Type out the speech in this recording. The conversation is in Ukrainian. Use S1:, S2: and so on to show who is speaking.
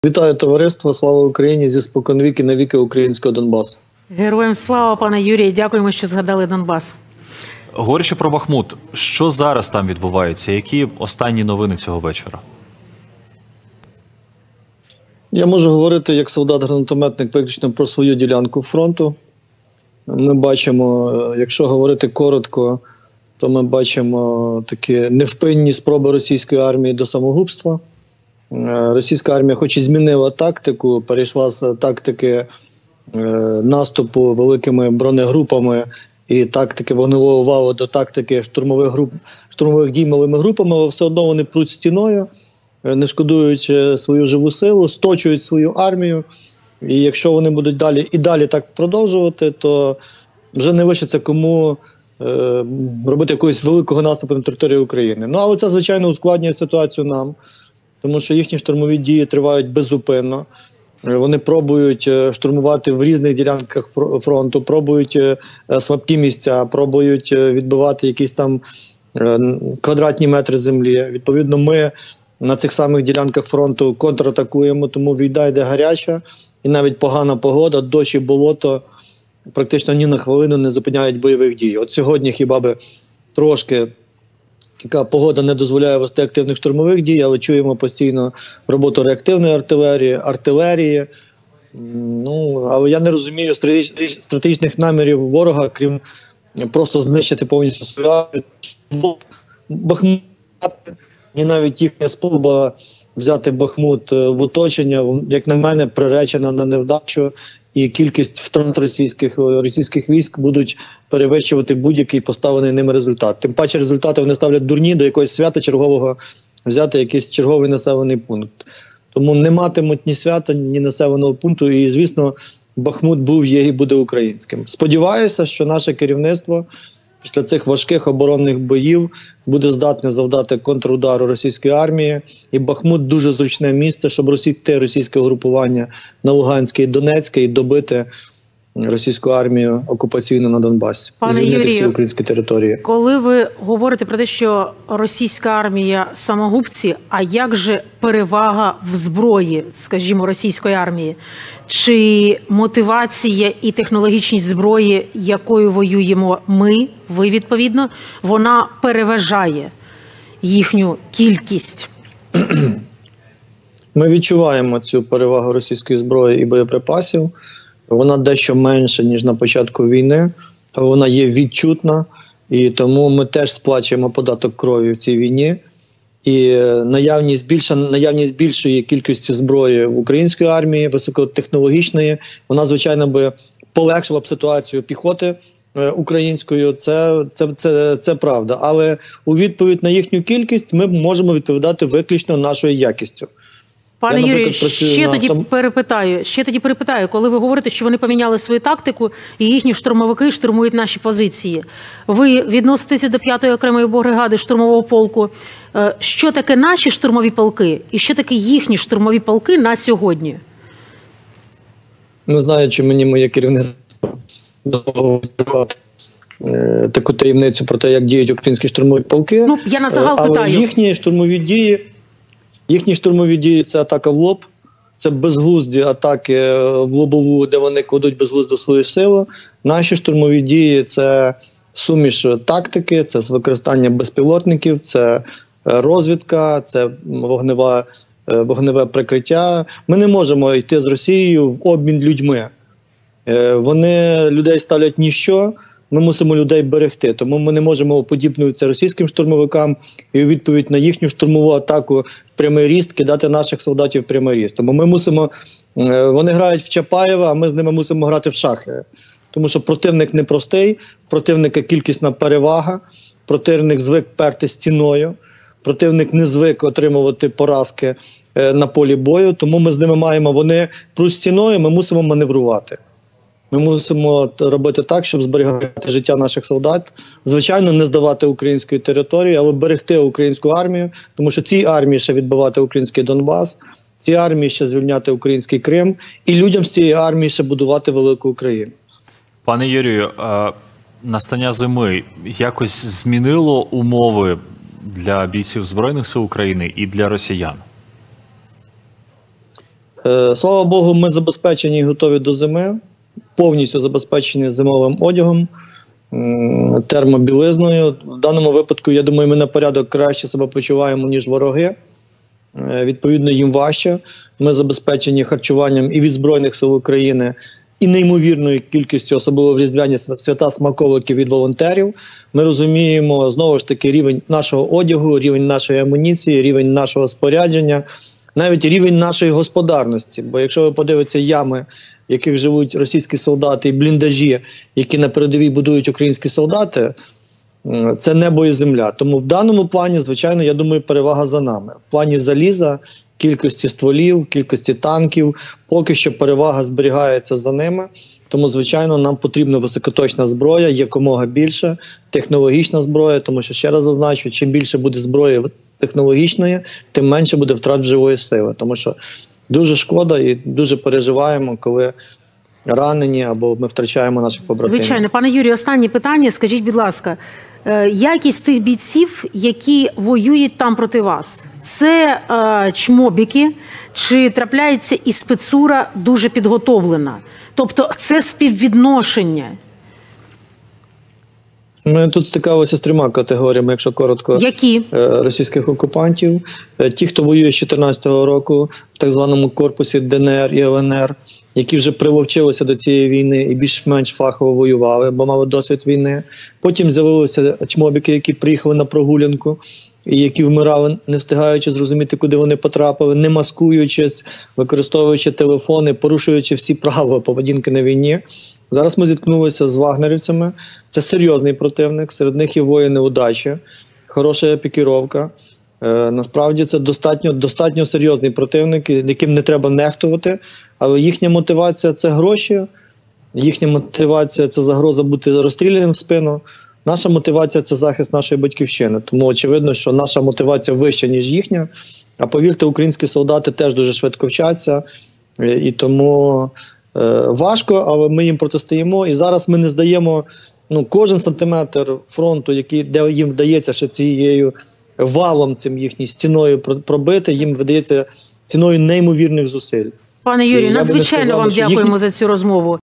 S1: Вітаю товариство, слава Україні, зі споконвіки навіки українського Донбасу.
S2: Героям слава, пане Юрій, дякуємо, що згадали Донбас.
S3: Говорячи про Бахмут, що зараз там відбувається? Які останні новини цього вечора?
S1: Я можу говорити як солдат-гранатометник виключно про свою ділянку фронту. Ми бачимо, якщо говорити коротко, то ми бачимо такі невпинні спроби російської армії до самогубства. Російська армія хоч і змінила тактику, перейшла з тактики наступу великими бронегрупами і тактики вогневого валу до тактики штурмових дій малими групами, але все одно вони пруть стіною, не шкодуючи свою живу силу, сточують свою армію. І якщо вони будуть далі так продовжувати, то вже не лишиться кому робити якогось великого наступу на територію України. Ну, але це, звичайно, ускладнює ситуацію нам, тому що їхні штурмові дії тривають беззупинно. Вони пробують штурмувати в різних ділянках фронту, пробують слабкі місця, пробують відбивати якісь там квадратні метри землі. Відповідно, ми на цих самих ділянках фронту контратакуємо, тому війна йде гаряча, і навіть погана погода, дощ і болото практично ні на хвилину не зупиняють бойових дій. От сьогодні хіба би трошки така погода не дозволяє вести активних штурмових дій, але чуємо постійно роботу реактивної артилерії. Ну, але я не розумію стратегічних намірів ворога, крім просто знищити повністю свою армію. Бахмут, і навіть їхня спроба взяти Бахмут в оточення, як на мене, приречена на невдачу. І кількість втрат російських військ будуть перевищувати будь-який поставлений ними результат. Тим паче результати вони ставлять дурні, до якогось свята чергового взяти якийсь черговий населений пункт. Тому не матимуть ні свята, ні населеного пункту. І, звісно, Бахмут був, є і буде українським. Сподіваюся, що наше керівництво після цих важких оборонних боїв буде здатне завдати контрудару російської армії. І Бахмут дуже зручне місце, щоб розсікти російське угрупування на Луганське і Донецьке і добити російську армію окупаційну на Донбасі. Звільнити всі українські території.
S2: Коли ви говорите про те, що російська армія самогубці, а як же перевага в зброї, скажімо, російської армії? Чи мотивація і технологічність зброї, якою воюємо ми, ви відповідно, вона переважає їхню кількість?
S1: Ми відчуваємо цю перевагу російської зброї і боєприпасів. Вона дещо менша, ніж на початку війни, але вона є відчутна, і тому ми теж сплачуємо податок крові в цій війні. І наявність більшої кількості зброї в українській армії, високотехнологічної, вона, звичайно, би полегшила б ситуацію піхоти української, це правда. Але у відповідь на їхню кількість ми можемо відповідати виключно нашою якістю.
S2: Пане Юрію, ще тоді перепитаю, коли ви говорите, що вони поміняли свою тактику і їхні штурмовики штурмують наші позиції. Ви відноситеся до 5-ї окремої бригади штурмового полку. Що таке наші штурмові полки і що таке їхні штурмові полки на сьогодні?
S1: Не знаю, чи мені моє керівництво дозволило таку таємницю про те, як діють українські штурмові полки.
S2: Ну, я на загал питаю.
S1: Але їхні штурмові дії – це атака в лоб, це безглузді атаки в лобову, де вони кладуть безглуздо свою силу. Наші штурмові дії – це суміш тактики, це використання безпілотників, це розвідка, це вогневе прикриття. Ми не можемо йти з Росією в обмін людьми. Вони людей ставлять ніщо. Ми мусимо людей берегти, тому ми не можемо уподібнюватися російським штурмовикам і у відповідь на їхню штурмову атаку в прямий ріст кидати наших солдатів в прямий ріст. Тому ми мусимо, вони грають в Чапаєва, а ми з ними мусимо грати в шахи. Тому що противник непростий, противника кількісна перевага, противник звик перти стіною, противник не звик отримувати поразки на полі бою, тому ми з ними маємо, вони пруть стіною, ми мусимо маневрувати. Ми мусимо робити так, щоб зберігати життя наших солдат. Звичайно, не здавати української території, але берегти українську армію, тому що цій армії ще відбивати український Донбас, цій армії ще звільняти український Крим, і людям з цієї армії ще будувати велику Україну.
S3: Пане Юрію, настання зими якось змінило умови для бійців Збройних сил України і для росіян?
S1: Слава Богу, ми забезпечені і готові до зими, повністю забезпечені зимовим одягом, термобілизною. В даному випадку, я думаю, ми на порядок краще себе почуваємо, ніж вороги. Відповідно, їм важче. Ми забезпечені харчуванням і від Збройних сил України, і неймовірною кількістю, особливо в різдвяні свята, смаколиків від волонтерів. Ми розуміємо, знову ж таки, рівень нашого одягу, рівень нашої амуніції, рівень нашого спорядження, навіть рівень нашої господарності. Бо якщо ви подивитеся ями, в яких живуть російські солдати, і бліндажі, які на передовій будують українські солдати, це небо і земля. Тому в даному плані, звичайно, я думаю, перевага за нами. В плані заліза, кількості стволів, кількості танків, поки що перевага зберігається за ними. Тому, звичайно, нам потрібна високоточна зброя, якомога більше, технологічна зброя, тому що, ще раз зазначу, чим більше буде зброї технологічної, тим менше буде втрат живої сили. Тому що дуже шкода і дуже переживаємо, коли ранені або ми втрачаємо наших побратимів.
S2: Звичайно. Пане Юрію, останнє питання. Скажіть, будь ласка, якість тих бійців, які воюють там проти вас, це чмобіки, чи трапляється і спецура дуже підготовлена? Тобто це співвідношення?
S1: Ми тут стикалися з 3 категоріями, якщо коротко.
S2: Які?
S1: Російських окупантів. Ті, хто воює з 2014 року в так званому корпусі ДНР і ЛНР, які вже привовчилися до цієї війни і більш-менш фахово воювали, бо мали досвід війни. Потім з'явилися чмобіки, які приїхали на прогулянку, і які вмирали, не встигаючи зрозуміти, куди вони потрапили, не маскуючись, використовуючи телефони, порушуючи всі правила поведінки на війні. Зараз ми зіткнулися з вагнерівцями. Це серйозний противник, серед них є воїни удачі, хороша пікіровка. Насправді це достатньо серйозний противник, яким не треба нехтувати, але їхня мотивація – це гроші, їхня мотивація – це загроза бути розстріляним в спину. Наша мотивація – це захист нашої батьківщини. Тому очевидно, що наша мотивація вища, ніж їхня. А повірте, українські солдати теж дуже швидко вчаться. І тому важко, але ми їм протистоїмо. І зараз ми не здаємо кожен сантиметр фронту, де їм вдається ще цією валом, цим їхньою стіною пробити, їм видається ціною неймовірних зусиль.
S2: Пане Юрію, надзвичайно вам дякуємо за цю розмову.